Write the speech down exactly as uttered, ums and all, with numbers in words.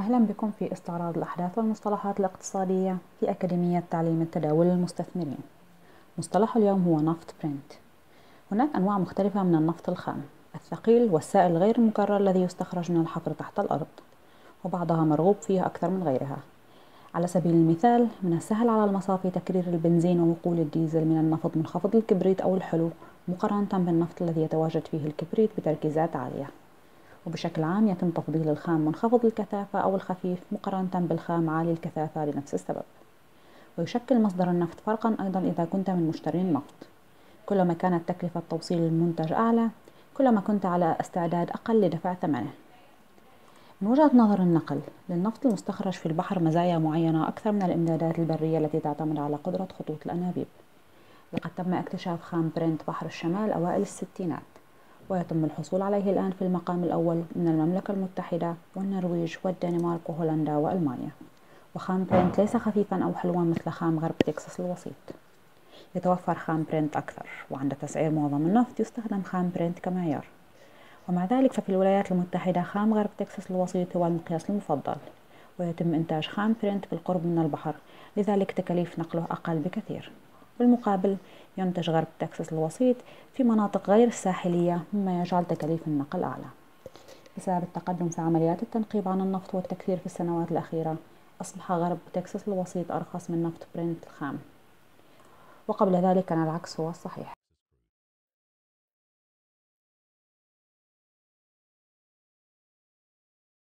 أهلا بكم في استعراض الأحداث والمصطلحات الاقتصادية في أكاديمية تعليم التداول للمستثمرين. مصطلح اليوم هو نفط برنت. هناك أنواع مختلفة من النفط الخام، الثقيل والسائل غير المكرر الذي يستخرج من الحفر تحت الأرض، وبعضها مرغوب فيه أكثر من غيرها. على سبيل المثال، من السهل على المصافي تكرير البنزين ووقود الديزل من النفط منخفض الكبريت أو الحلو مقارنة بالنفط الذي يتواجد فيه الكبريت بتركيزات عالية. وبشكل عام يتم تفضيل الخام منخفض الكثافة أو الخفيف مقارنة بالخام عالي الكثافة لنفس السبب. ويشكل مصدر النفط فرقا أيضا إذا كنت من مشتري النفط. كلما كانت تكلفة توصيل المنتج أعلى، كلما كنت على استعداد أقل لدفع ثمنه. من وجهة نظر النقل، للنفط المستخرج في البحر مزايا معينة أكثر من الإمدادات البرية التي تعتمد على قدرة خطوط الأنابيب. لقد تم اكتشاف خام برنت بحر الشمال أوائل الستينات، ويتم الحصول عليه الآن في المقام الأول من المملكة المتحدة والنرويج والدنمارك وهولندا وألمانيا. وخام برنت ليس خفيفا أو حلوا مثل خام غرب تكساس الوسيط. يتوفر خام برنت أكثر، وعند تسعير معظم النفط يستخدم خام برنت كمعيار. ومع ذلك ففي الولايات المتحدة خام غرب تكساس الوسيط هو المقياس المفضل، ويتم إنتاج خام برنت بالقرب من البحر، لذلك تكاليف نقله أقل بكثير. بالمقابل، ينتج غرب تكساس الوسيط في مناطق غير الساحلية، مما يجعل تكاليف النقل أعلى. بسبب التقدم في عمليات التنقيب عن النفط والتكثير في السنوات الأخيرة، أصبح غرب تكساس الوسيط أرخص من نفط برنت الخام، وقبل ذلك كان العكس هو الصحيح.